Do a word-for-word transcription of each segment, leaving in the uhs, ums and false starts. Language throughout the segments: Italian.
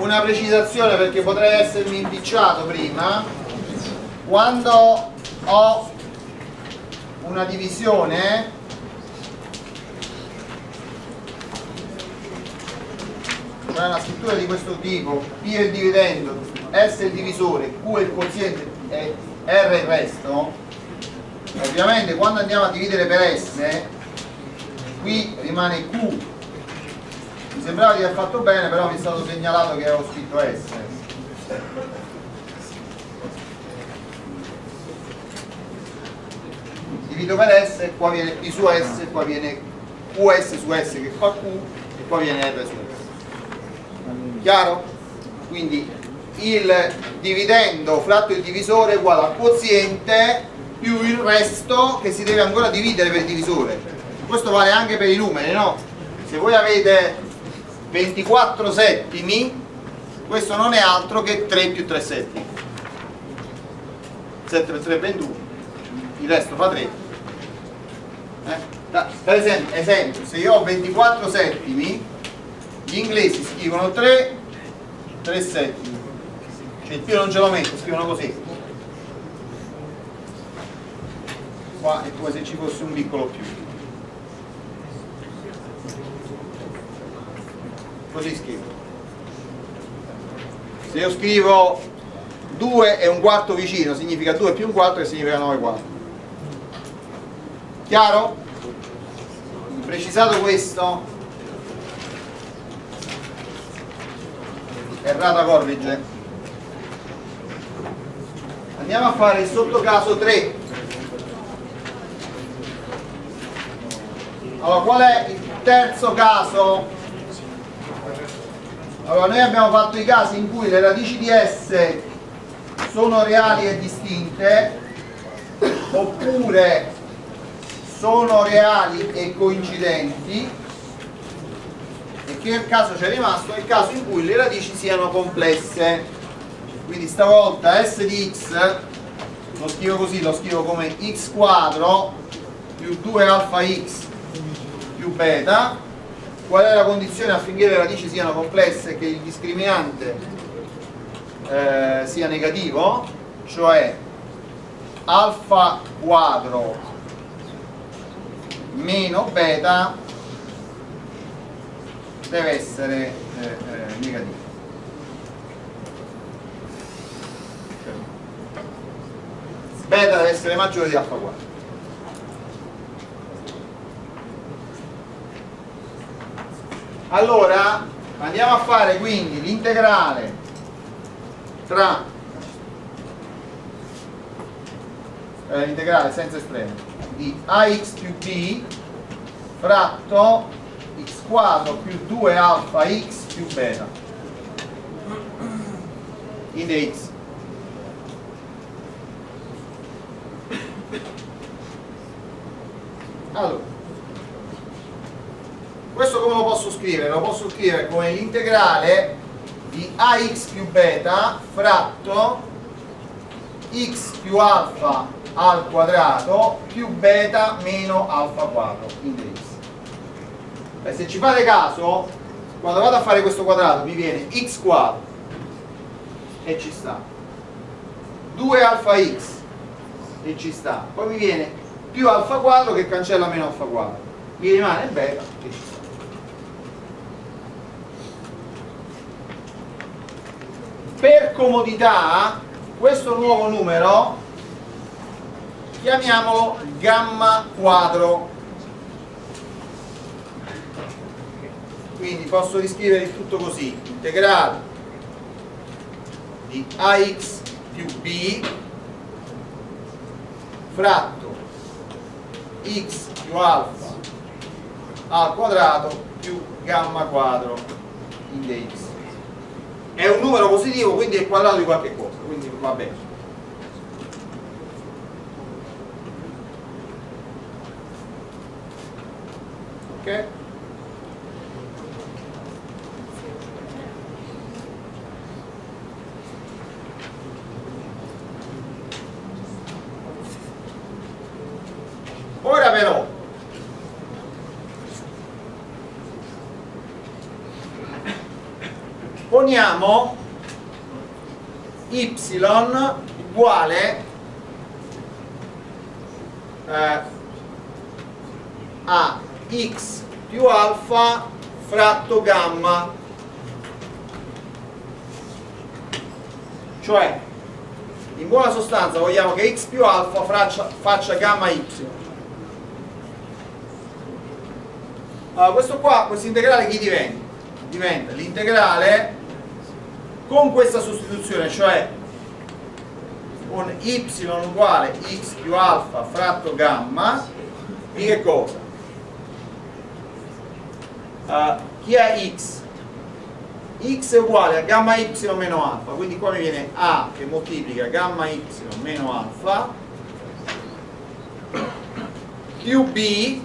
una precisazione perché potrei essermi impicciato prima. Quando ho una divisione, cioè una scrittura di questo tipo, P è il dividendo, S è il divisore, Q è il quoziente e R è il resto, ovviamente quando andiamo a dividere per S, qui rimane Q. Mi sembrava di aver fatto bene, però mi è stato segnalato che avevo scritto S. Divido per S, qua viene P su S, qua viene Q S su S che fa Q e qua viene R su S. Chiaro? Quindi il dividendo fratto il divisore è uguale al quoziente più il resto che si deve ancora dividere per il divisore. Questo vale anche per i numeri, no? Se voi avete ventiquattro settimi, questo non è altro che tre più tre settimi. sette per tre è ventuno, il resto fa tre. Eh? Per esempio, esempio, se io ho ventiquattro settimi, gli inglesi scrivono tre, tre settimi, cioè il più non ce lo metto, scrivono così. Qua è come se ci fosse un piccolo più. Così scrivo. Se io scrivo due e un quarto vicino, significa due più un quarto che significa nove quarti. Chiaro? Precisato questo, errata corrige. Andiamo a fare il sottocaso tre. Allora, qual è il terzo caso? Allora, noi abbiamo fatto i casi in cui le radici di S sono reali e distinte, oppure sono reali e coincidenti, e che caso ci è rimasto? È il caso in cui le radici siano complesse. Quindi stavolta S di x lo scrivo così, lo scrivo come x quadro più due alfa x più beta. Qual è la condizione affinché le radici siano complesse? Che il discriminante eh, sia negativo, cioè alfa quadro meno beta deve essere eh, eh, negativo. Beta deve essere maggiore di alfa quadro. Allora andiamo a fare quindi l'integrale tra eh, l'integrale senza estremo di ax più b fratto x quadro più due alfa x più beta in dx. Allora, questo come lo posso scrivere? Lo posso scrivere come l'integrale di ax più beta fratto x più alfa al quadrato più beta meno alfa quadro in dx. Beh, se ci fate caso, quando vado a fare questo quadrato mi viene x quadro e ci sta, due alfa x e ci sta, poi mi viene più alfa quadro che cancella meno alfa quadro, mi rimane beta e ci sta. Per comodità questo nuovo numero chiamiamolo gamma quadro, quindi posso riscrivere il tutto così: integrale di ax più b fratto x più alfa al quadrato più gamma quadro in dx. È un numero positivo, quindi è il quadrato di qualche cosa, quindi va bene. Ok? Ora però poniamo y uguale eh, a x più alfa fratto gamma, cioè in buona sostanza vogliamo che x più alfa faccia, faccia gamma y. Allora, questo qua, questo integrale chi diventa? Diventa l'integrale con questa sostituzione, cioè con y uguale x più alfa fratto gamma di che cosa? Uh, chi è x? X è uguale a gamma y meno alfa, quindi qua mi viene a che moltiplica gamma y meno alfa più b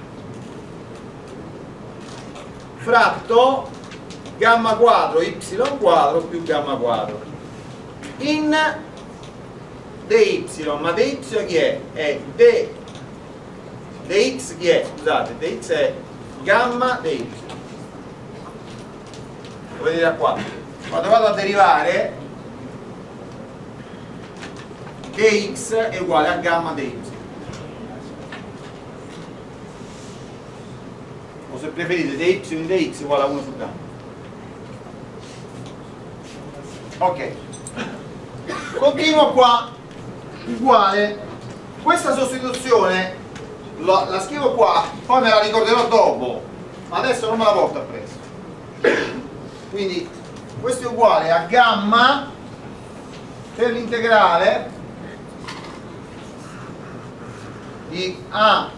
fratto gamma quadro y quadro più gamma quadro in dy, ma dy chi è? È d, dx chi è? Scusate, dx è gamma dy. Lo vedete da qua. Quando vado a derivare dx è uguale a gamma dy. O se preferite dy di dx è uguale a uno su gamma. Ok. Continuo qua. Uguale. Questa sostituzione la, la scrivo qua, poi me la ricorderò dopo, ma adesso non me la porto appresso. Quindi questo è uguale a gamma per l'integrale di a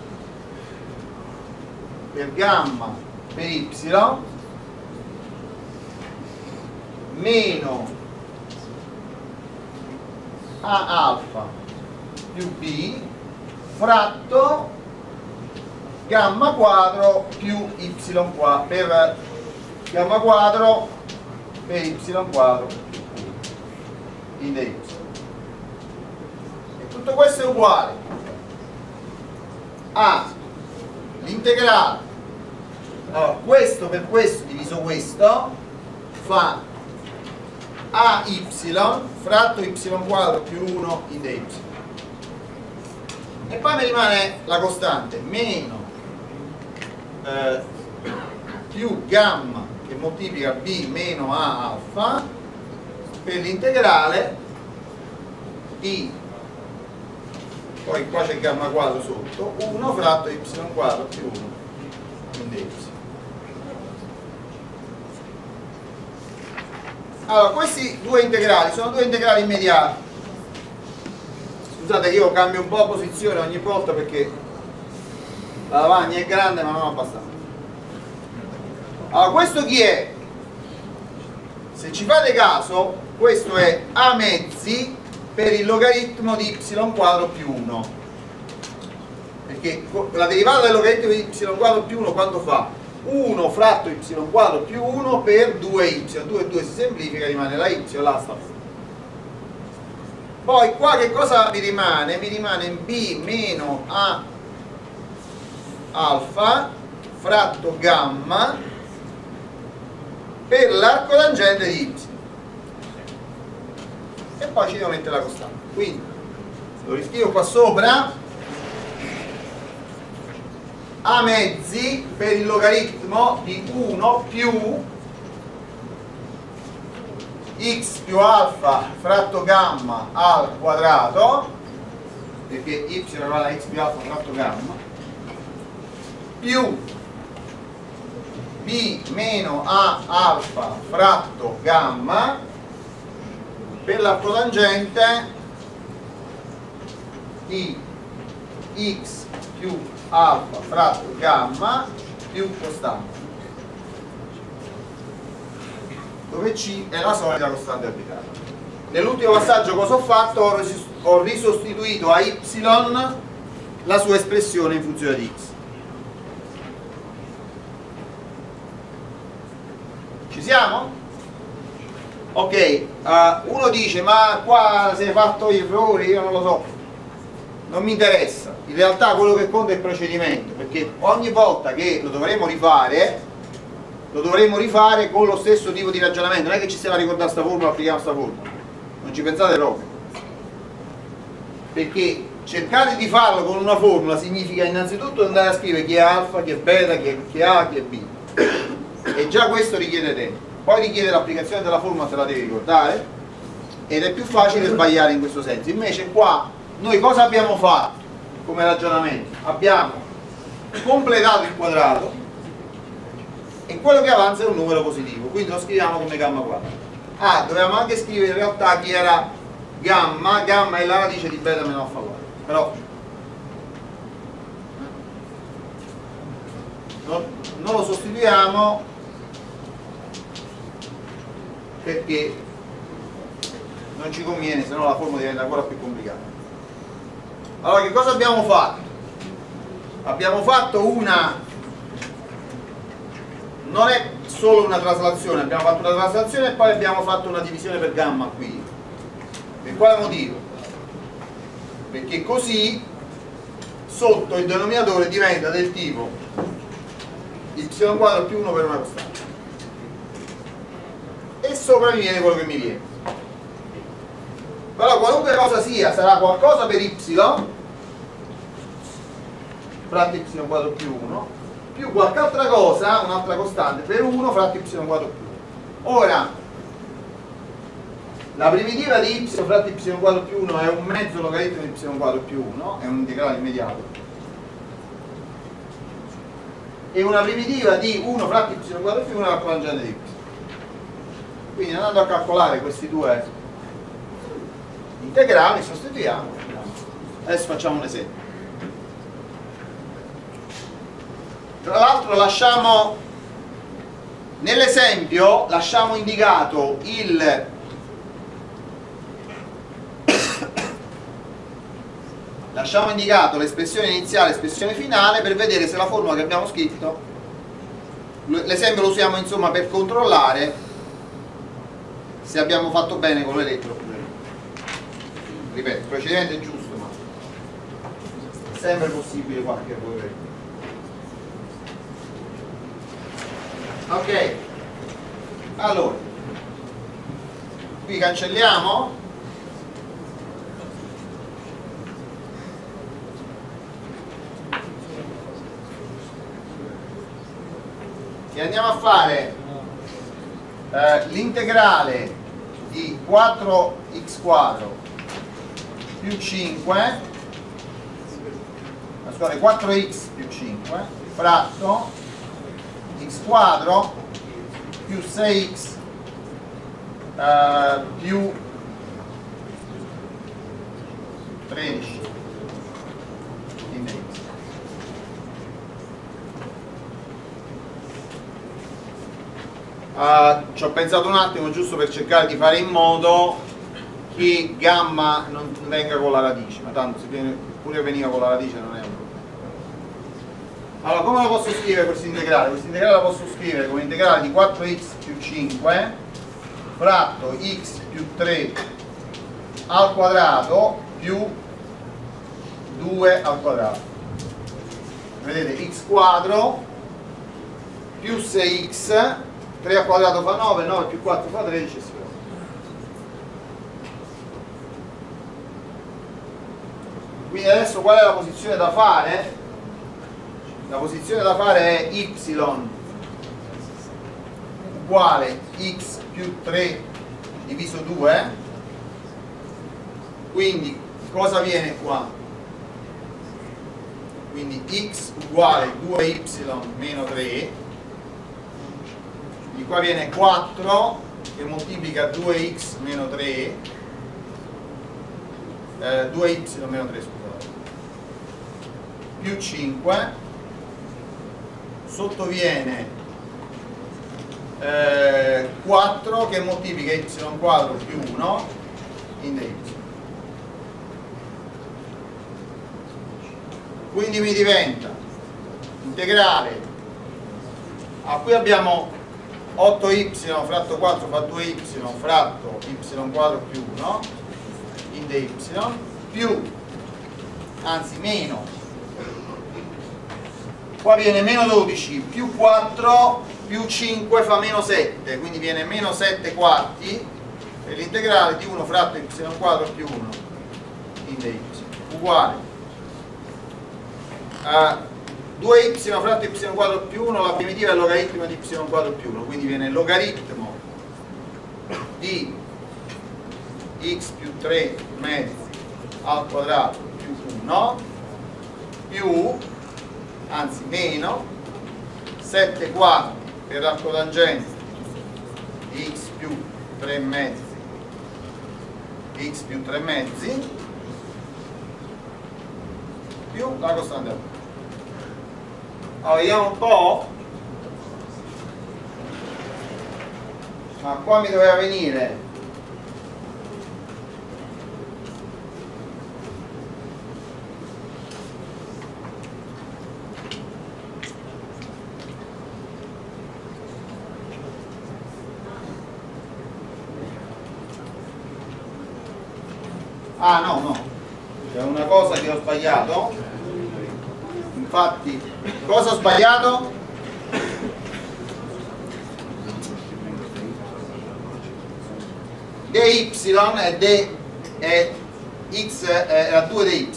per gamma per y meno a alfa più b fratto gamma quadro più y qua per gamma quadro per y quadro in dy. E tutto questo è uguale a l'integrale, allora, questo per questo diviso questo fa a y fratto y quadro più uno in dy. E poi mi rimane la costante meno eh, più gamma che moltiplica b meno a alfa per l'integrale di, poi qua c'è gamma quadro sotto, uno fratto y quadro più uno in dy. Allora, questi due integrali sono due integrali immediati. Scusate che io cambio un po' posizione ogni volta perché la lavagna è grande ma non abbastanza. Allora, questo chi è? Se ci fate caso, questo è a mezzi per il logaritmo di y quadro più uno, perché la derivata del logaritmo di y quadro più uno quanto fa? uno fratto y quadro più uno per due y, due e due si semplifica, rimane la y, là sta. Poi qua che cosa mi rimane? Mi rimane b meno a alfa fratto gamma per l'arco tangente di y, e poi ci devo mettere la costante, quindi lo riscrivo qua sopra a mezzi per il logaritmo di uno più x più alfa fratto gamma al quadrato, perché y è uguale a x più alfa fratto gamma, più b meno a alfa fratto gamma per l'arco tangente di x più alfa fratto gamma più costante, dove c è la solita costante arbitraria. Nell'ultimo passaggio cosa ho fatto? Ho, ho risostituito a y la sua espressione in funzione di x. Ci siamo? Ok, uh, uno dice ma qua si è fatto errori, io non lo so, non mi interessa. In realtà quello che conta è il procedimento, perché ogni volta che lo dovremo rifare lo dovremo rifare con lo stesso tipo di ragionamento, non è che ci stiamo a ricordare sta formula, applichiamo sta formula, non ci pensate proprio, perché cercare di farlo con una formula significa innanzitutto andare a scrivere chi è alfa, chi è beta, chi è, chi è A, chi è B, e già questo richiede tempo. Poi richiede l'applicazione della formula, te la devi ricordare, ed è più facile sbagliare in questo senso. Invece qua noi cosa abbiamo fatto come ragionamento? Abbiamo completato il quadrato e quello che avanza è un numero positivo, quindi lo scriviamo come gamma quadrato. Ah, dovevamo anche scrivere in realtà chi era gamma, gamma è la radice di beta meno alfa quadrato, però non, non lo sostituiamo perché non ci conviene, se no la formula diventa ancora più complicata. Allora, che cosa abbiamo fatto? Abbiamo fatto una, non è solo una traslazione, abbiamo fatto una traslazione e poi abbiamo fatto una divisione per gamma qui. Per quale motivo? Perché così sotto il denominatore diventa del tipo y quadro più uno per una costante e sopra mi viene quello che mi viene. Però qualunque cosa sia sarà qualcosa per y fratto y quadro più uno più qualche altra cosa, un'altra costante per uno fratto y quadro più uno. Ora la primitiva di y fratto y quadro più uno è un mezzo logaritmo di y quadro più uno, è un integrale immediato, e una primitiva di uno fratto y quadro più uno è la tangente di y. Quindi andando a calcolare questi due integrali sostituiamo. Adesso facciamo un esempio. Tra l'altro lasciamo nell'esempio lasciamo indicato il lasciamo indicato l'espressione iniziale e l'espressione finale per vedere se la formula che abbiamo scritto, l'esempio lo usiamo insomma per controllare se abbiamo fatto bene con le lettere oppure no. Ripeto, il procedimento è giusto, ma è sempre possibile qualche errore. Ok, allora qui cancelliamo e andiamo a fare eh, l'integrale di quattro x quadro più cinque, scusate, quattro x più cinque fratto x quadro più sei x eh, più tredici in x. Uh, ci ho pensato un attimo giusto per cercare di fare in modo che gamma non venga con la radice, ma tanto se viene, pure veniva con la radice non è un problema. Allora, come lo posso scrivere questo integrale? Questo integrale lo posso scrivere come integrale di quattro x più cinque fratto x più tre al quadrato più due al quadrato. Vedete, x quadro più sei x, tre al quadrato fa nove, nove più quattro fa tredici e si va. Quindi adesso qual è la posizione da fare? La posizione da fare è y uguale x più tre diviso due, quindi cosa viene qua? Quindi x uguale due y meno tre, di qua viene quattro che moltiplica due x meno tre, eh, due y meno tre scusate, più cinque, sottoviene eh, quattro che moltiplica y quadro più uno in dy. Quindi mi diventa integrale, ah, qui abbiamo otto y fratto quattro fa due y fratto y quadro più uno in dy più, anzi meno, qua viene meno dodici più quattro più cinque fa meno sette, quindi viene meno sette quarti per l'integrale di uno fratto y quadro più uno in dy uguale a due y fratto y quadro più uno, la primitiva è il logaritmo di y quadro più uno, quindi viene logaritmo di x più tre mezzi al quadrato più uno più, anzi meno, sette quarti per l'arco tangente di x più tre mezzi di x più tre mezzi più la costante alta. Allora vediamo un po', ma qua mi doveva venire ah no no c'è una cosa che ho sbagliato, infatti cosa ho sbagliato? dy è, d, è x è la due dy,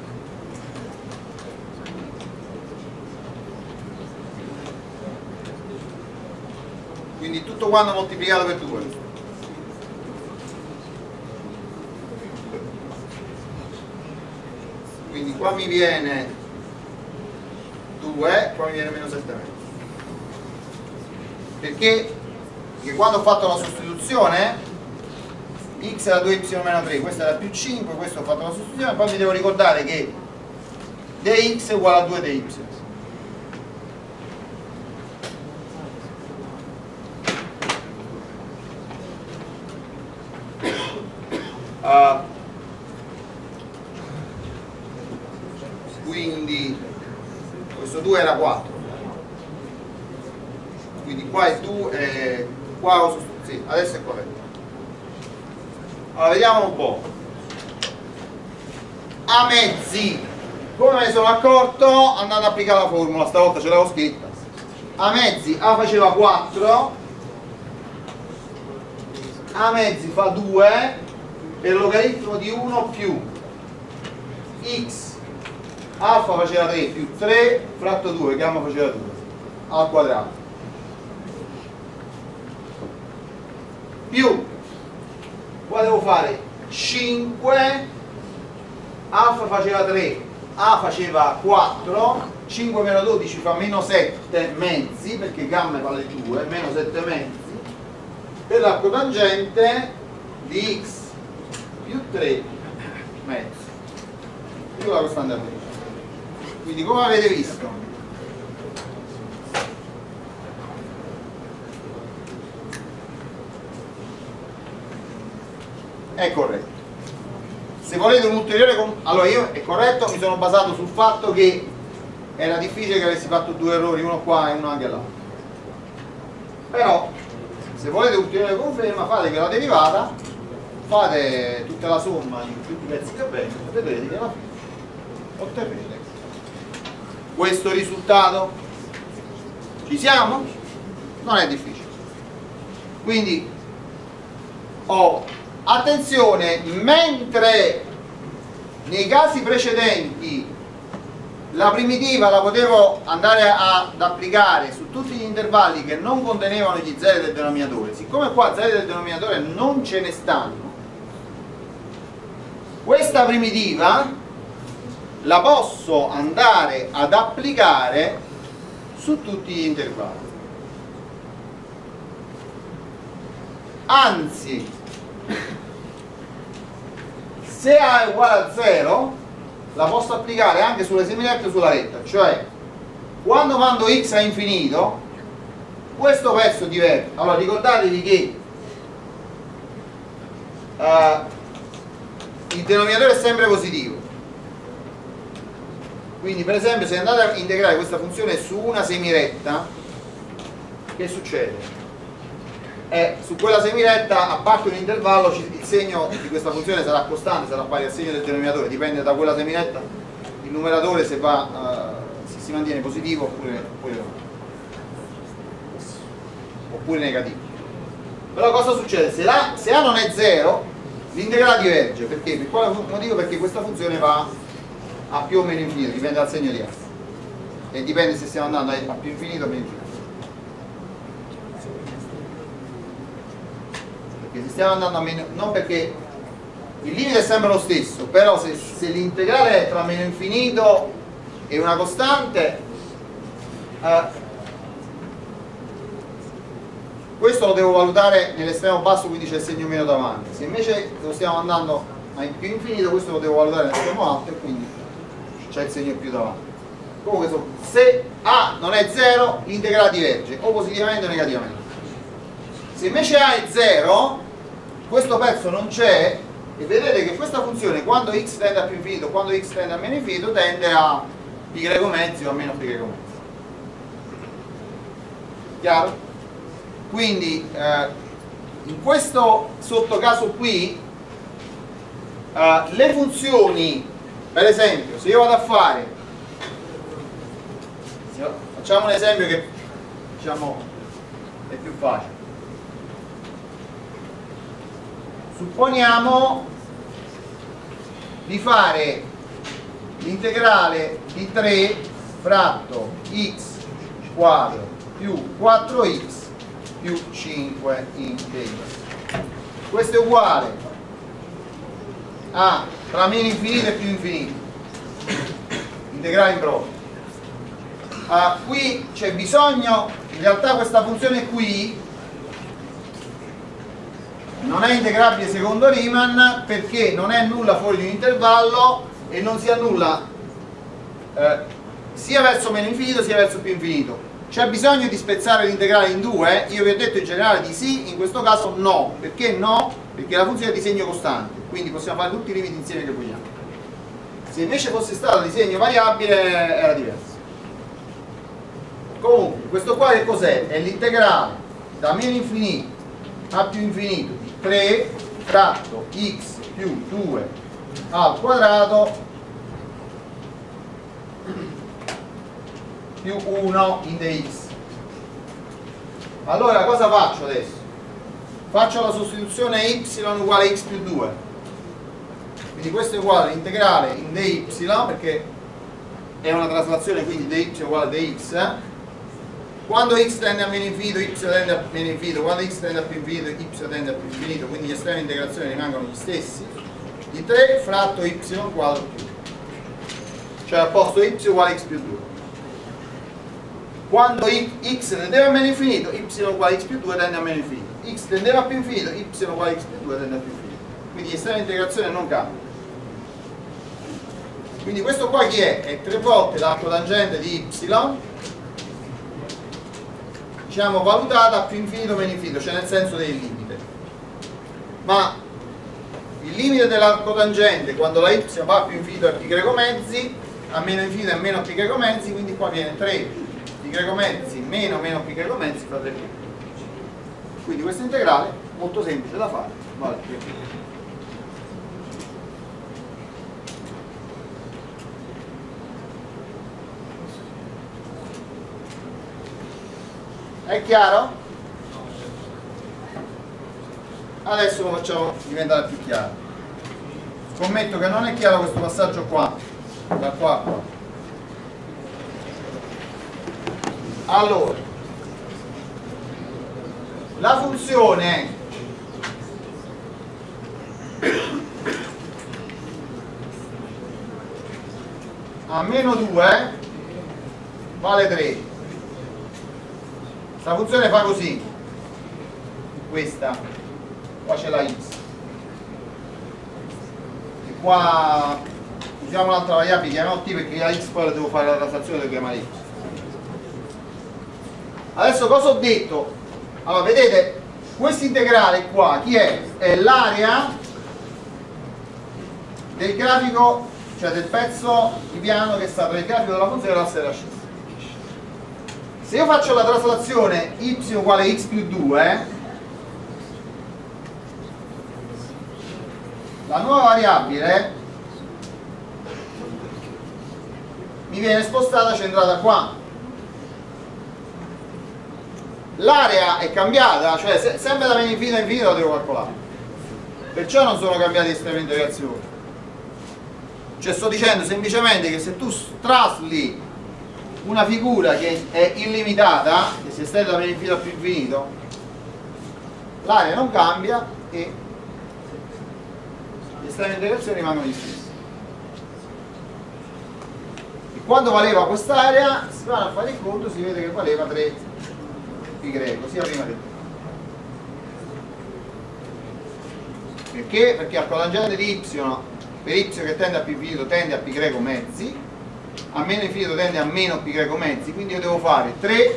quindi tutto quanto moltiplicato per due. Quindi qua mi viene due, qua mi viene meno sette mezzi. Perché? Perché quando ho fatto la sostituzione x era due y meno tre, questa era più cinque, questo ho fatto la sostituzione, poi mi devo ricordare che dx è uguale a due dy. Uh, quindi questo due era quattro, quindi qua è due, eh, qua ho sostituito, sì, adesso è corretto. Allora vediamo un po', a mezzi, come me ne sono accorto andando ad applicare la formula, stavolta ce l'avevo scritta, a mezzi a faceva quattro, a mezzi fa due per logaritmo di uno più x alfa faceva tre più tre fratto due, gamma faceva due al quadrato più, qua devo fare cinque, alfa faceva tre, a faceva quattro, cinque meno dodici fa meno sette mezzi perché gamma vale due, meno sette mezzi per l'arco tangente di x più tre mezzi più la costante alta. Quindi come avete visto è corretto. Se volete un ulteriore, allora io è corretto, mi sono basato sul fatto che era difficile che avessi fatto due errori, uno qua e uno anche là. Però se volete ulteriore conferma, fate che la derivata, fate tutta la somma di tutti i pezzi che vengono e vedrete che alla fine otterrete questo risultato. Ci siamo? Non è difficile. Quindi ho, attenzione, mentre nei casi precedenti la primitiva la potevo andare ad applicare su tutti gli intervalli che non contenevano gli zeri del denominatore, siccome qua zeri del denominatore non ce ne stanno, questa primitiva la posso andare ad applicare su tutti gli intervalli. Anzi, se A è uguale a zero la posso applicare anche sulle semilette e sulla retta, cioè quando mando x a infinito questo pezzo diverte. Allora ricordatevi che uh, il denominatore è sempre positivo, quindi per esempio se andate a integrare questa funzione su una semiretta, che succede? Eh, su quella semiretta, a parte un intervallo, il segno di questa funzione sarà costante, sarà pari al segno del denominatore, dipende da quella semiretta il numeratore se, va, uh, se si mantiene positivo oppure, oppure no. oppure negativi. Però cosa succede? Se, la, se A non è zero, l'integrale diverge. Perché? Per quale motivo? Perché questa funzione va a più o meno infinito, dipende dal segno di A. E dipende se stiamo andando a più infinito o meno infinito. Perché se stiamo andando a meno, non perché il limite è sempre lo stesso, però se, se l'integrale è tra meno infinito e una costante, eh, questo lo devo valutare nell'estremo basso, quindi c'è il segno meno davanti. Se invece lo stiamo andando a più infinito, questo lo devo valutare nell'estremo alto e quindi c'è il segno più davanti. Comunque se A non è zero, l'integrale diverge o positivamente o negativamente. Se invece A è zero, questo pezzo non c'è, e vedete che questa funzione, quando x tende a più infinito, quando x tende a meno infinito, tende a pi greco mezzi o a meno pi greco mezzi. Chiaro? Quindi eh, in questo sottocaso qui eh, le funzioni, per esempio, se io vado a fare, facciamo un esempio che diciamo è più facile. Supponiamo di fare l'integrale di tre fratto x quadro più quattro x più cinque in dx. Questo è uguale a tra meno infinito e più infinito, integrale in proprio. Uh, qui c'è bisogno, in realtà questa funzione qui non è integrabile secondo Riemann perché non è nulla fuori di un intervallo e non si annulla eh, sia verso meno infinito sia verso più infinito. C'è bisogno di spezzare l'integrale in due? Io vi ho detto in generale di sì, in questo caso no. Perché no? Perché la funzione è di segno costante, quindi possiamo fare tutti i limiti insieme che vogliamo. Se invece fosse stata di segno variabile era diverso. Comunque, questo qua che cos'è? È l'integrale da meno infinito a più infinito di tre fratto x più due al quadrato più uno in dx. Allora cosa faccio adesso? Faccio la sostituzione y uguale a x più due, quindi questo è uguale all'integrale in dy perché è una traslazione, quindi dy è uguale a dx. Quando x tende a meno infinito, y tende a meno infinito, quando x tende a più infinito, y tende a più infinito, quindi gli estremi di integrazione rimangono gli stessi, di tre fratto y quadro più, cioè al posto y uguale a x più due. Quando x tendeva a meno infinito, y uguale a x più due tende a meno infinito, x tendeva a più infinito, y uguale a x più due tende a più infinito, quindi gli estremi di integrazione non cambiano. Quindi questo qua chi è? È tre volte l'arco tangente di y, diciamo valutata a più infinito o meno infinito, cioè nel senso del limite. Ma il limite dell'arco tangente quando la y va a più infinito è pi greco mezzi, a meno infinito è meno pi greco mezzi, quindi qua viene tre pi greco mezzi meno meno pi greco mezzi fa tre pi. Quindi questo integrale è molto semplice da fare, vale più. È chiaro? Adesso lo facciamo diventare più chiaro. Scommetto che non è chiaro questo passaggio qua, da qua a qua. Allora, la funzione a meno due vale tre. Questa funzione fa così, questa, qua c'è la x, e qua usiamo un'altra variabile, chiamiamo t perché la x poi la devo fare la traslazione, devo chiamare y. Adesso cosa ho detto? Allora vedete, questo integrale qua, chi è? È l'area del grafico, cioè del pezzo di piano che sta tra il grafico della funzione e l'asse dell'ascesa. Se io faccio la traslazione y uguale a x più due, la nuova variabile mi viene spostata centrata qua. l'area è cambiata, cioè se, sempre da meno infinito a infinito la devo calcolare, perciò non sono cambiati gli estremi di integrazione. Cioè sto dicendo semplicemente che se tu trasli una figura che è illimitata, che si estende da meno infinito a più infinito, l'area non cambia e gli estremi di integrazione rimangono gli stessi. E quando valeva quest'area, si va a fare il conto, si vede che valeva tre pi greco, sia prima che prima. Perché? Perché al cotangente di y, per y che tende a pi infinito tende a pi greco mezzi, a meno infinito tende a meno pi greco mezzi, quindi io devo fare tre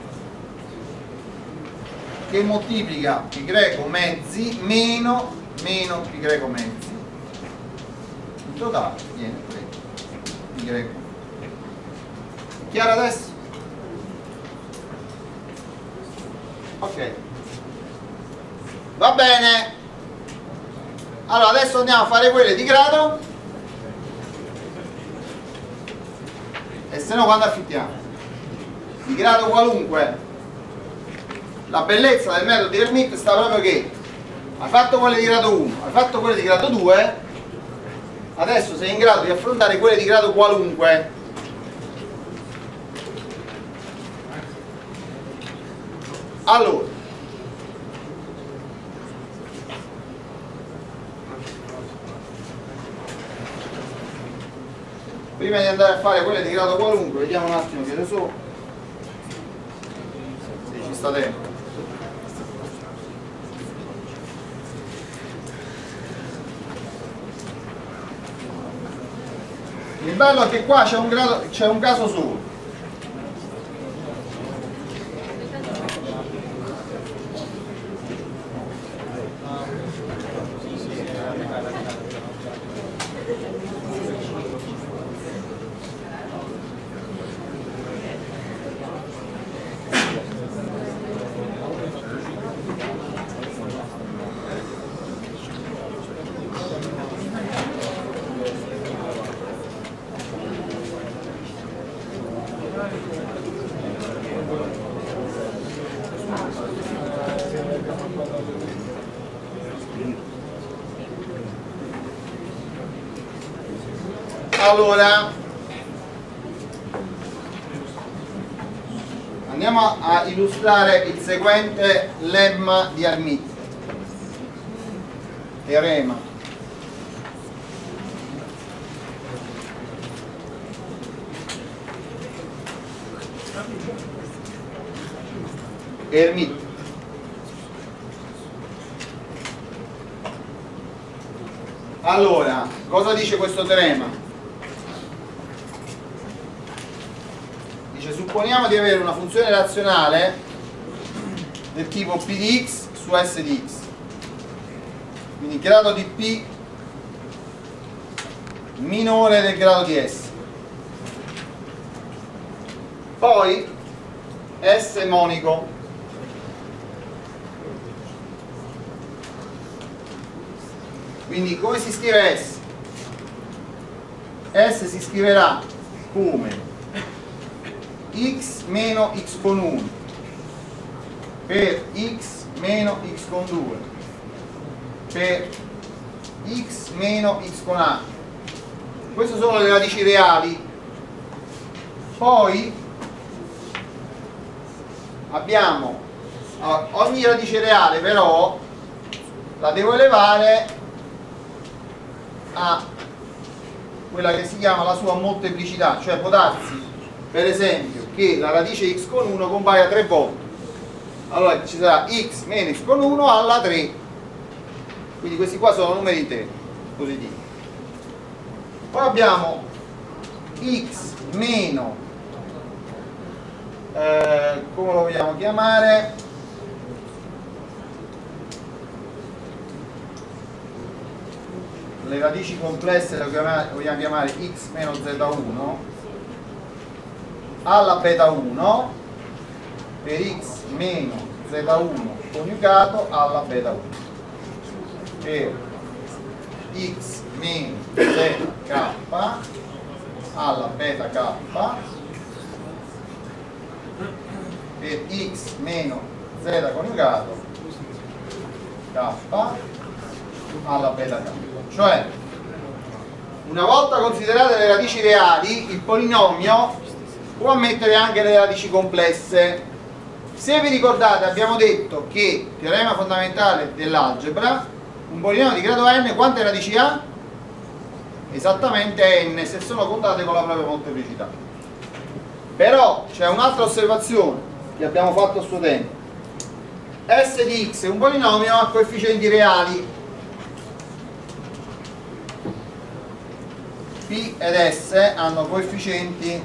che moltiplica pi greco mezzi meno meno pi greco mezzi, in totale viene tre pi greco. Chiaro adesso? Ok, va bene. Allora adesso andiamo a fare quelle di grado, e se no quando affittiamo di grado qualunque, la bellezza del metodo di Hermite sta proprio che hai fatto quelle di grado uno, hai fatto quelle di grado due, adesso sei in grado di affrontare quelle di grado qualunque. Allora, prima di andare a fare quelle di grado qualunque, vediamo un attimo che ne so, se ci sta tempo. Il bello è che qua c'è un, grado, c'è un caso solo. Allora andiamo a illustrare il seguente lemma di Hermite, teorema. Hermite. Allora, cosa dice questo teorema? Dice, supponiamo di avere una funzione razionale del tipo p di x su s di x, quindi grado di p minore del grado di s, poi s monico, quindi come si scrive s? S si scriverà come x meno x con uno per x meno x con due per x meno x con a. Queste sono le radici reali. Poi abbiamo ogni radice reale, però la devo elevare a quella che si chiama la sua molteplicità, cioè può darsi per esempio che la radice x con uno compaia tre volte, allora ci sarà x meno x con uno alla tre, quindi questi qua sono numeri interi positivi. Poi abbiamo x meno eh, come lo vogliamo chiamare, le radici complesse le vogliamo chiamare x meno z uno alla beta uno per x meno z uno coniugato alla beta uno per x meno zk alla beta k per x meno z coniugato k alla beta k. Cioè, una volta considerate le radici reali, il polinomio può ammettere anche le radici complesse. Se vi ricordate, abbiamo detto che, teorema fondamentale dell'algebra, un polinomio di grado n quante radici ha? Esattamente n, se sono contate con la propria molteplicità. Però c'è un'altra osservazione che abbiamo fatto a suo tempo. S di x è un polinomio a coefficienti reali. P ed S hanno coefficienti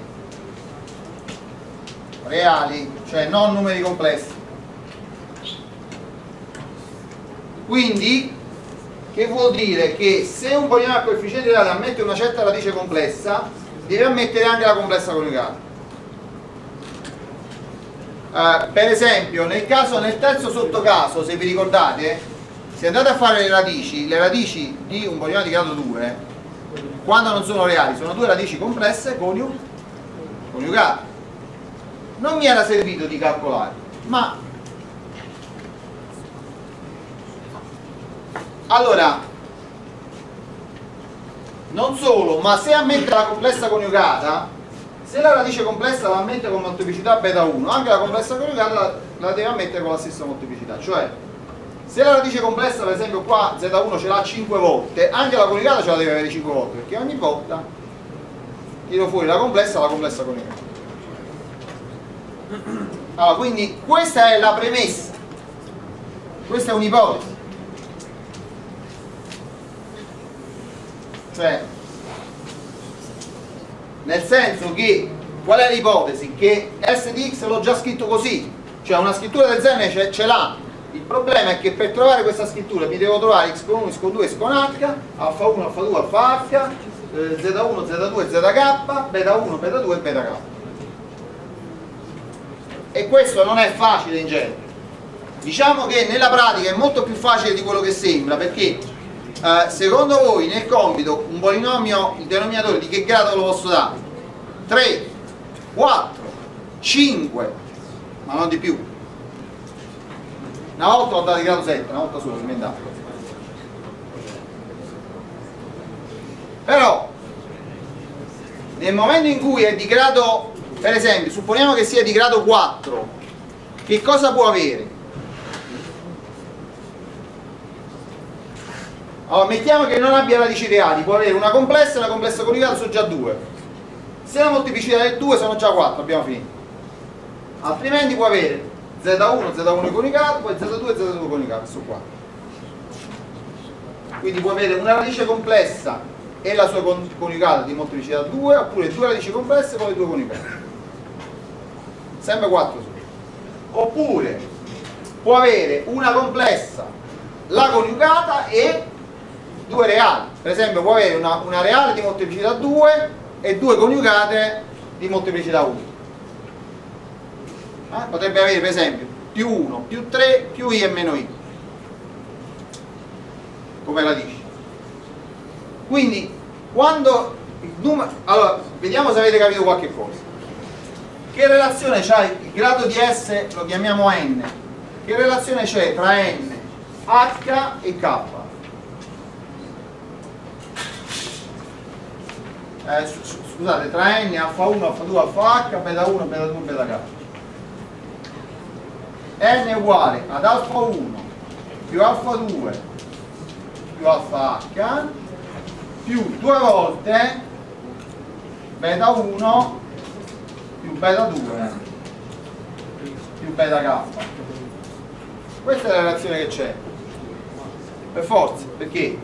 reali, cioè non numeri complessi. Quindi, che vuol dire? Che se un polinomio a coefficienti reali ammette una certa radice complessa, deve ammettere anche la complessa coniugata. Uh, per esempio, nel caso, nel terzo sottocaso, se vi ricordate, se andate a fare le radici, le radici di un polinomio di grado due, quando non sono reali, sono due radici complesse coniu coniugate. Non mi era servito di calcolare, ma allora, non solo, ma se ammette la complessa coniugata, se la radice complessa la ammette con molteplicità beta uno, anche la complessa coniugata la, la deve ammettere con la stessa molteplicità. Cioè, se la radice complessa, per esempio qua z uno ce l'ha cinque volte, anche la coniugata ce la deve avere cinque volte, perché ogni volta tiro fuori la complessa e la complessa coniugata. Allora, quindi questa è la premessa, questa è un'ipotesi. Cioè, nel senso che, qual è l'ipotesi? Che S di x l'ho già scritto così, cioè una scrittura del genere ce l'ha. Il problema è che per trovare questa scrittura mi devo trovare x con uno, x con due, x con h, alfa uno, alfa due, alfa h, eh, z uno, z due, zk, beta uno, beta due e beta k. E questo non è facile in genere. Diciamo che nella pratica è molto più facile di quello che sembra, perché eh, secondo voi nel compito un polinomio, il denominatore di che grado lo posso dare? tre, quattro, cinque, ma non di più. Una volta l'ho dato di grado sette, una volta solo, inventato. Però nel momento in cui è di grado, per esempio, supponiamo che sia di grado quattro, che cosa può avere? Allora, mettiamo che non abbia radici reali, può avere una complessa e una complessa coniugata, sono già due. Se la molteplicità è due sono già quattro, abbiamo finito. Altrimenti può avere z uno, z uno coniugato, poi z due, z due coniugato, sono quattro. Quindi può avere una radice complessa e la sua coniugata di molteplicità due, oppure due radici complesse con le due coniugate. Sempre quattro sono. Oppure può avere una complessa, la coniugata e due reali. Per esempio può avere una, una reale di molteplicità due e due coniugate di molteplicità uno. Eh? Potrebbe avere per esempio più uno, più tre, più i e meno i, come la dici. Quindi quando il numero, allora vediamo se avete capito qualche cosa. Che relazione c'ha il grado di S, lo chiamiamo n, che relazione c'è tra n, h e k? Eh, scusate, tra n, alfa uno, alfa due, alfa h, beta uno, beta due, beta k. N è uguale ad alfa uno più alfa due più alfa h più due volte beta uno più beta due più beta k. Questa è la relazione che c'è, per forza, perché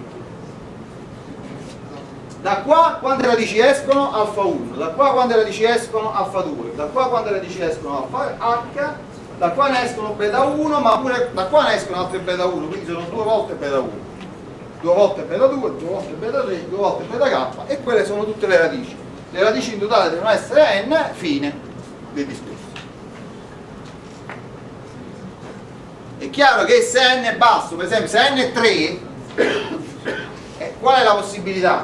da qua quante radici escono? Alfa uno, da qua quante radici escono? Alfa due, da qua quante radici escono? Alfa h, da qua ne escono beta uno, ma pure da qua ne escono altre beta uno, quindi sono due volte beta uno, due volte beta due, due volte beta tre, due volte beta k, e quelle sono tutte le radici. Le radici in totale devono essere n, fine del discorso. È chiaro che se n è basso, per esempio se n è tre, eh, qual è la possibilità?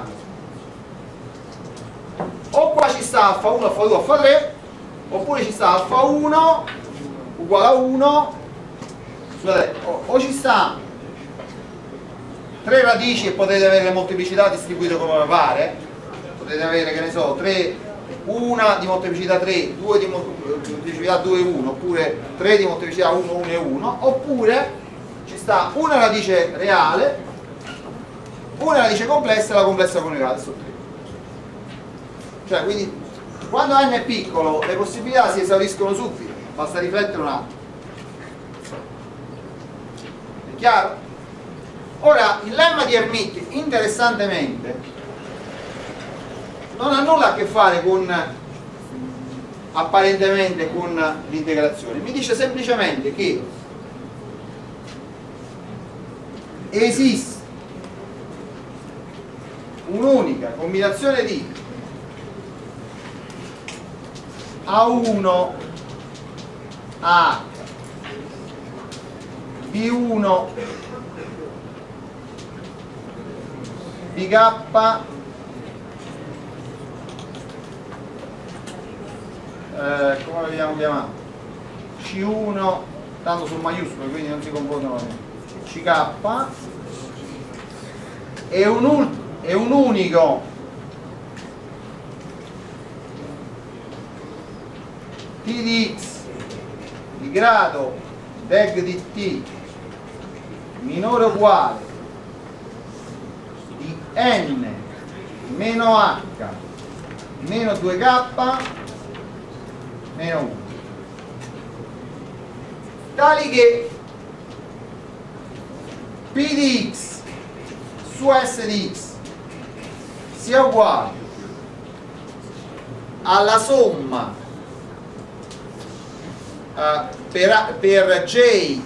O qua ci sta alfa uno, alfa due, alfa tre, oppure ci sta alfa uno uguale a uno, scusate, o, o ci sta tre radici e potete avere le molteplicità distribuite come pare, potete avere, che ne so, tre, una di molteplicità tre, due di molteplicità due, uno, oppure tre di molteplicità uno, uno e uno, oppure ci sta una radice reale, una radice complessa e la complessa coniugata su tre. Cioè, quindi quando n è piccolo le possibilità si esauriscono subito, basta riflettere un attimo. È chiaro? Ora, il lemma di Hermite, interessantemente, non ha nulla a che fare con, apparentemente, con l'integrazione. Mi dice semplicemente che esiste un'unica combinazione di A uno A B uno B K eh, come lo vediamo chiamato? C uno, tanto su maiuscole quindi non si confondono, C K è un, è un unico T di X di grado deg di T minore o uguale di N meno H meno due K meno uno, tali che P di X su S di X sia uguale alla somma uh, per, per J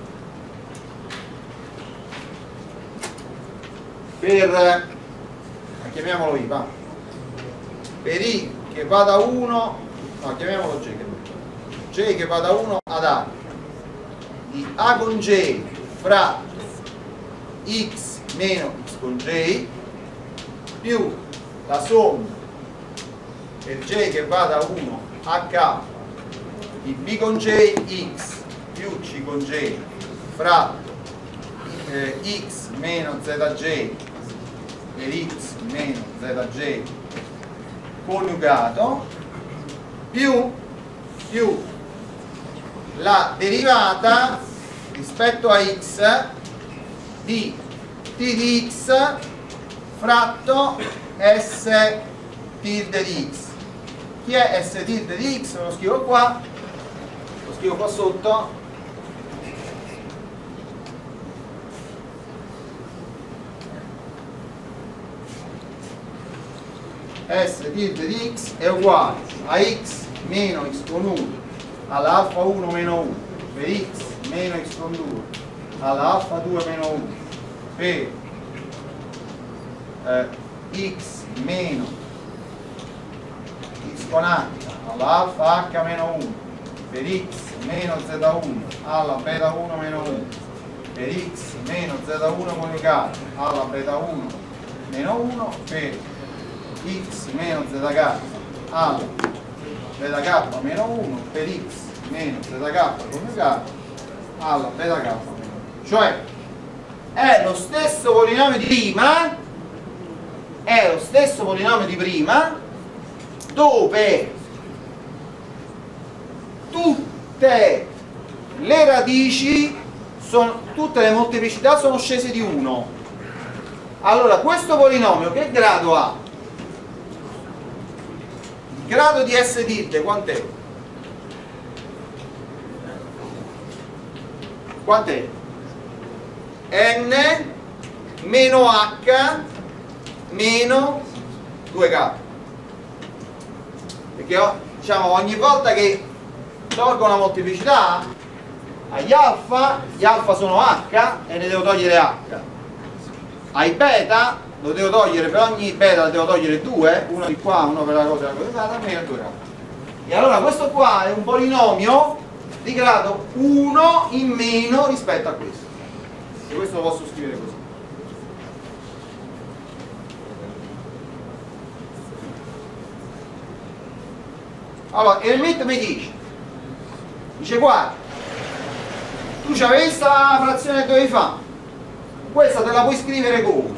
per uh, chiamiamolo I, va, per I che va da uno, no, chiamiamolo J, J che va da uno ad A di A con J fra X meno X con J più la somma per J che va da uno a K di B con J X più C con J fra eh, X meno ZJ per X meno ZJ coniugato più, più la derivata rispetto a X di T di X fratto S tilde di X. Chi è S tilde di X? Lo scrivo qua, lo scrivo qua sotto. S tilde di X è uguale a X meno X con uno alla alfa uno meno uno per X meno X con due alla alfa due meno uno per eh, X meno X con H alla alfa H meno uno per X meno Z uno alla beta uno meno uno per X meno Z uno coniugato alla beta uno meno uno per X meno zk alla beta k meno uno per X meno zk coniugato alla beta k meno uno. Cioè è lo stesso polinomio di prima, è lo stesso polinomio di prima dove tutte le radici sono, tutte le molteplicità sono scese di uno. Allora questo polinomio che grado ha? Il grado di S tilde quant'è? Quant'è? N meno H meno due K, perché diciamo ogni volta che tolgo una molteplicità agli alfa, gli alfa sono H e ne devo togliere H, ai beta lo devo togliere, per ogni beta devo togliere due, uno di qua, uno per la cosa della cosiddetta, meno due K. E allora questo qua è un polinomio di grado uno in meno rispetto a questo, e questo lo posso scrivere così. Allora Hermite mi dice dice guarda, tu c'avevi questa frazione che dovevi fare, questa te la puoi scrivere come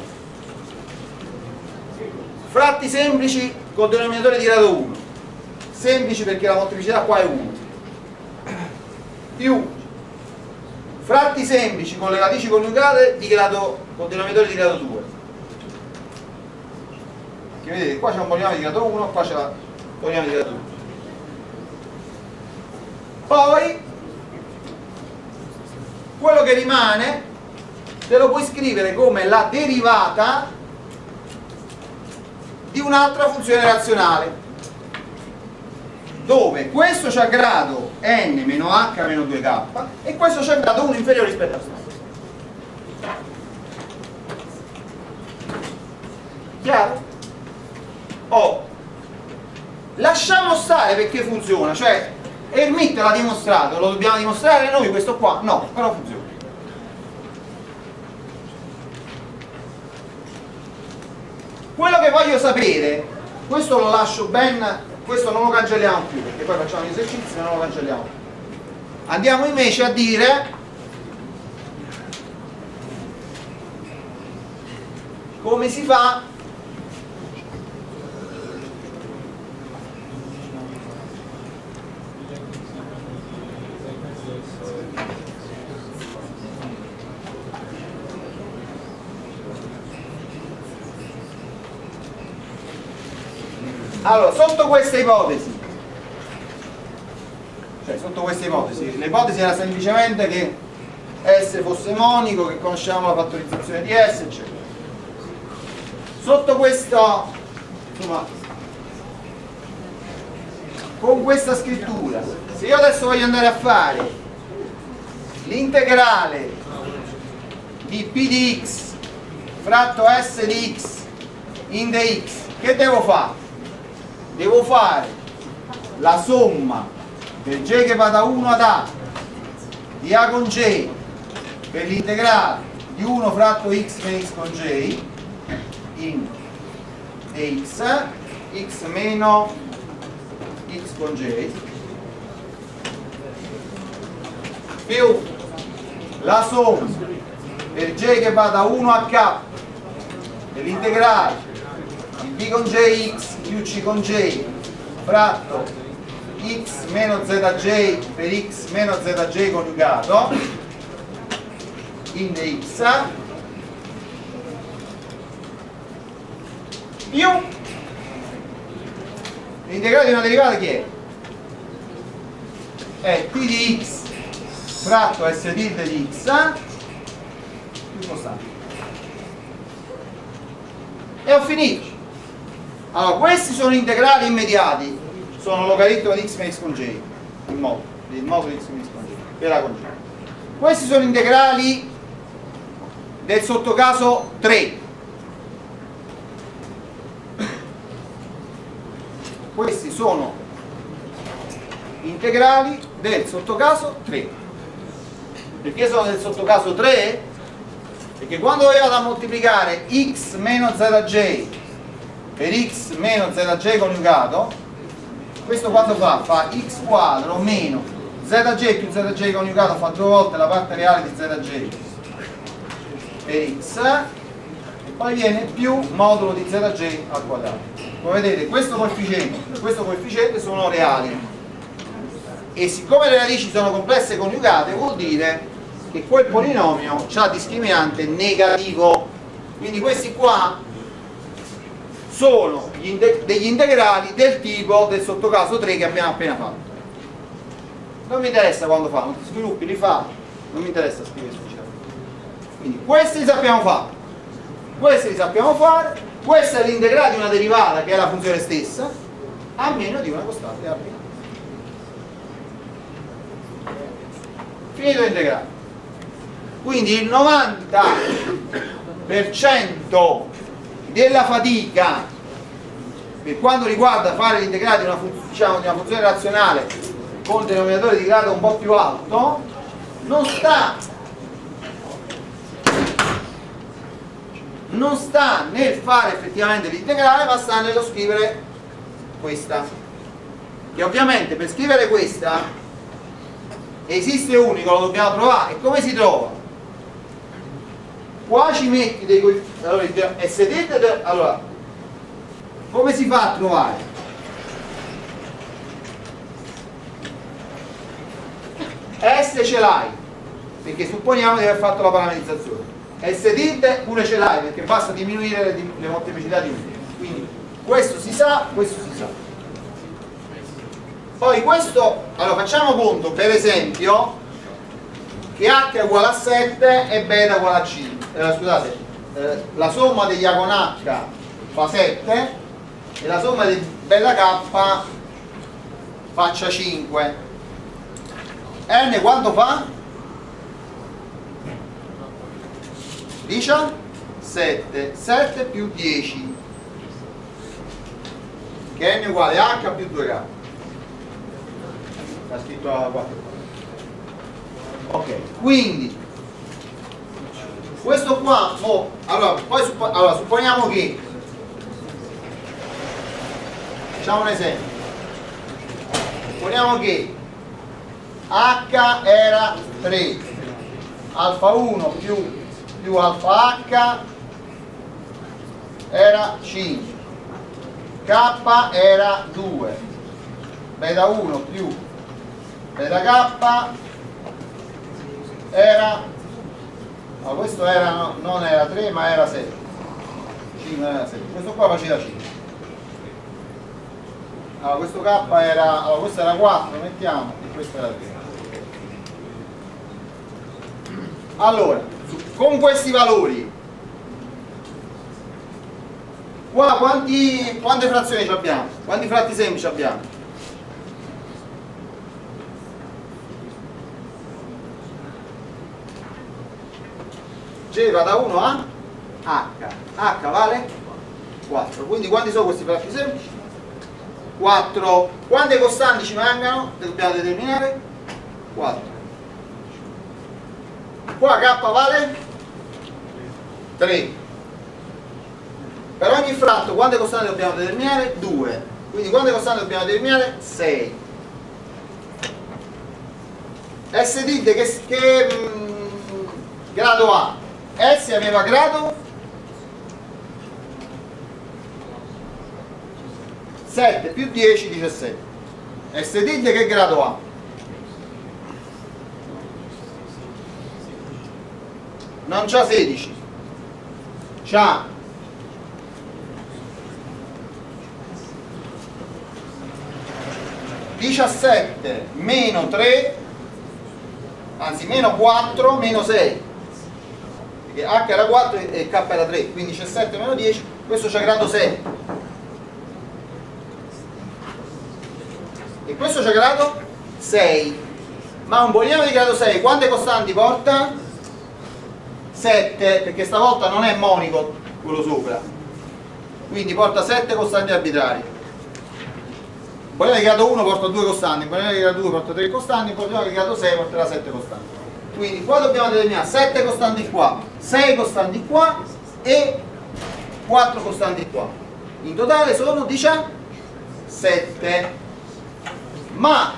fratti semplici con denominatore di grado uno, semplici perché la molteplicità qua è uno, più fratti semplici con le radici coniugate di grado, con denominatore di grado due, che vedete qua c'è un polinomio di grado uno, qua c'è un polinomio di grado due. Poi quello che rimane te lo puoi scrivere come la derivata di un'altra funzione razionale, dove questo c'ha grado n meno h meno due k e questo c'ha grado uno inferiore rispetto a questo. Chiaro? Oh, lasciamo stare perché funziona, cioè Hermite l'ha dimostrato, lo dobbiamo dimostrare noi questo qua? No, però funziona. Quello che voglio sapere, questo lo lascio ben, questo non lo cancelliamo più perché poi facciamo gli esercizi e non lo cancelliamo più. Andiamo invece a dire come si fa allora, sotto questa ipotesi, cioè sotto questa ipotesi, l'ipotesi era semplicemente che S fosse monico, che conosciamo la fattorizzazione di S, eccetera. Sotto questo, insomma, con questa scrittura, se io adesso voglio andare a fare l'integrale di P di x fratto S di x in dx, che devo fare? Devo fare la somma per j che va da uno ad a di a con j per l'integrale di uno fratto x meno x con j in dx, x meno x con j, più la somma per j che va da uno a k per l'integrale di b con jx più c con j fratto x meno zj per x meno zj coniugato in dx, più l'integrale di una derivata che è? È t di x fratto s tilde di x più costante. E ho finito. Allora, questi sono integrali immediati, sono logaritmo di x meno x con j, il modo, il modo di x meno x con j, per a con j. Questi sono integrali del sottocaso tre. Questi sono integrali del sottocaso tre. Perché sono del sottocaso tre? Perché quando io vado a moltiplicare x meno zj per x meno zj coniugato, questo quando fa? Fa x quadro meno zj più zj coniugato, fa due volte la parte reale di zj per x, e poi viene più modulo di zj al quadrato. Come vedete, questo coefficiente e questo coefficiente sono reali, e siccome le radici sono complesse e coniugate, vuol dire che quel polinomio ha discriminante negativo. Quindi questi qua sono gli inte- degli integrali del tipo del sottocaso tre che abbiamo appena fatto. Non mi interessa quando fa, molti sviluppi li fa, non mi interessa scrivere specificamente. Quindi questi li sappiamo fare, questi li sappiamo fare, questo è l'integrale di una derivata che è la funzione stessa, a meno di una costante arbitraria. Finito l'integrale. Quindi il novanta per cento della fatica per quanto riguarda fare l'integrale di una, diciamo, di una funzione razionale con denominatore di grado un po' più alto non sta non sta nel fare effettivamente l'integrale, ma sta nello scrivere questa, che ovviamente per scrivere questa esiste unico, lo dobbiamo trovare. E come si trova? Qua ci metti dei coefficienti, allora, S D, allora come si fa a trovare? S ce l'hai, perché supponiamo di aver fatto la parametrizzazione. S D pure ce l'hai, perché basta diminuire le, le molteplicità di uno. Quindi questo si sa, questo si sa. Poi questo, allora facciamo conto per esempio che H è uguale a sette e beta uguale a cinque. Eh, scusate, eh, la somma degli A con H fa sette e la somma di beta K faccia cinque. N quanto fa? diciassette. sette più dieci, che N è uguale a H più due K. Sta scritto a quattro. Ok, quindi questo qua, oh, allora, poi suppo, allora, supponiamo che, facciamo un esempio, supponiamo che H era tre, alfa uno più, più alfa H era cinque, K era due, beta uno più beta K era, no, questo era, no, non era tre ma era sette, cinque non era sette, questo qua faceva cinque. Allora questo K era, allora questo era quattro, mettiamo, e questo era tre. Allora, con questi valori qua quanti, quante frazioni abbiamo? Quanti fratti semplici abbiamo? G va da uno a H, H vale quattro, quindi quanti sono questi fratti semplici? quattro. Quante costanti ci mancano? Le dobbiamo determinare? quattro. Qua K vale tre. Per ogni fratto quante costanti dobbiamo determinare? due. Quindi quante costanti dobbiamo determinare? sei. S D che, che mh, grado ha? S aveva grado sette più dieci, diciassette. S D che grado ha? Non c'ha sedici, c'ha diciassette meno tre, anzi meno quattro meno sei, perché H era quattro e K era tre, quindi diciassette meno dieci, questo c'ha grado sei e questo c'ha grado sei. Ma un polinomio di grado sei quante costanti porta? sette, perché stavolta non è monico quello sopra, quindi porta sette costanti arbitrarie. Un polinomio di grado uno porta due costanti, un polinomio di grado due porta tre costanti, un polinomio di grado sei porterà sette costanti. Quindi qua dobbiamo determinare sette costanti qua, sei costanti qua e quattro costanti qua. In totale sono diciassette. Ma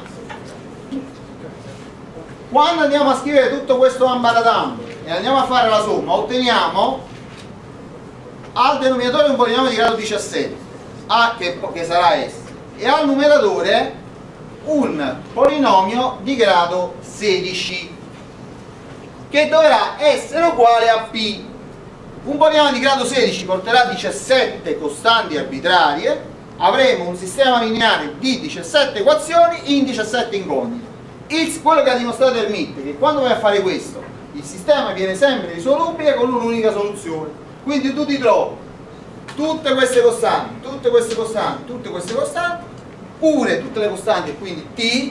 quando andiamo a scrivere tutto questo ambaradam e andiamo a fare la somma, otteniamo al denominatore un polinomio di grado diciassette, A che, che sarà S, e al numeratore un polinomio di grado sedici che dovrà essere uguale a P. Un polinomio di grado sedici porterà diciassette costanti arbitrarie, avremo un sistema lineare di diciassette equazioni in diciassette incognite. Il, quello che ha dimostrato Hermite è che quando vai a fare questo il sistema viene sempre risolubile con un'unica soluzione, quindi tu ti trovi tutte queste costanti, tutte queste costanti, tutte queste costanti, pure tutte le costanti e quindi T,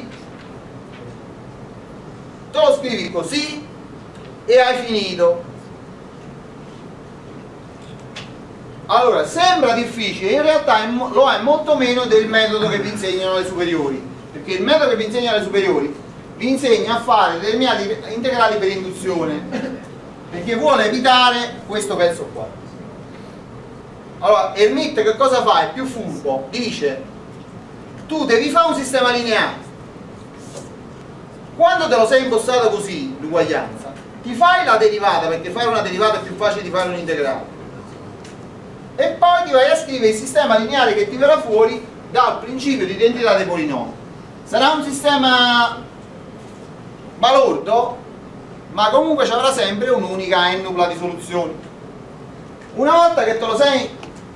te lo scrivi così e hai finito. Allora, sembra difficile, in realtà è, lo è molto meno del metodo che vi insegnano alle superiori, perché il metodo che vi insegnano alle superiori vi insegna a fare determinati integrali per induzione, perché vuole evitare questo pezzo qua. Allora, Hermite che cosa fa? È più furbo, dice tu devi fare un sistema lineare Quando te lo sei impostato così, l'uguaglianza, ti fai la derivata, perché fare una derivata è più facile di fare un integrale, e poi ti vai a scrivere il sistema lineare che ti verrà fuori dal principio di identità dei polinomi. Sarà un sistema balordo, ma comunque ci avrà sempre un'unica n-nupla di soluzioni. Una volta che te lo sei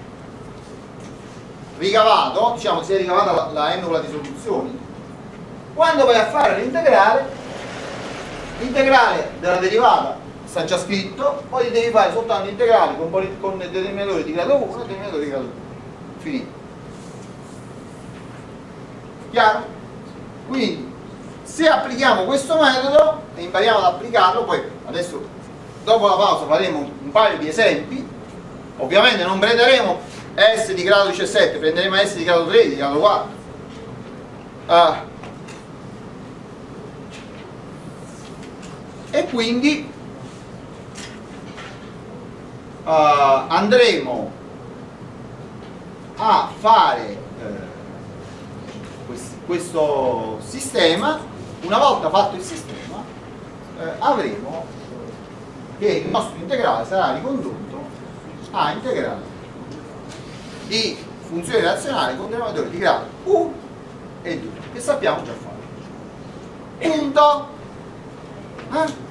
ricavato, diciamo si è ricavata la, la n-nupla di soluzioni, quando vai a fare l'integrale, l'integrale della derivata sta già scritto, poi ti devi fare soltanto integrali con, con determinatore di grado uno e determinatore di grado due. Finito. Chiaro? Quindi se applichiamo questo metodo e impariamo ad applicarlo, poi adesso dopo la pausa faremo un paio di esempi. Ovviamente non prenderemo S di grado diciassette, prenderemo S di grado tre, di grado quattro. Uh, e quindi uh, andremo a fare eh, questo sistema. Una volta fatto il sistema eh, avremo che il nostro integrale sarà ricondotto a integrale di funzioni razionali con denominatore di grado uno e due, che sappiamo già fare. Punto. Eh?